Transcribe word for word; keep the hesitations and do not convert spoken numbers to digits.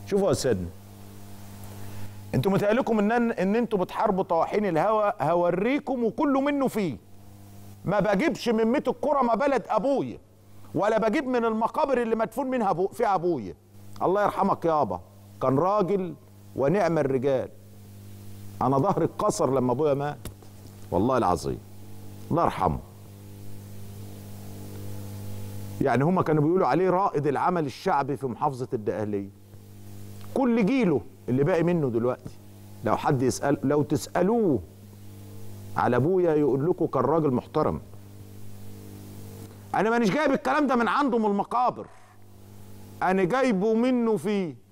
شوفوا يا سيدنا، انتوا متهيألكم ان ان انتوا بتحاربوا طواحين الهوى. هوريكم وكله منه فيه. ما بجيبش من ميت الكرة ما بلد ابويا، ولا بجيب من المقابر اللي مدفون منها أبو فيها ابويا. الله يرحمك يابا، كان راجل ونعم الرجال. انا ظهري اتكسر لما ابويا مات والله العظيم، الله يرحمه. يعني هما كانوا بيقولوا عليه رائد العمل الشعبي في محافظة الدقهلية. كل جيله اللي باقي منه دلوقتي لو حد يسأل، لو تسألوه على ابويا يقول لكم كان راجل محترم. انا مانيش جايب الكلام ده من عنده من المقابر، انا جايبه منه فيه.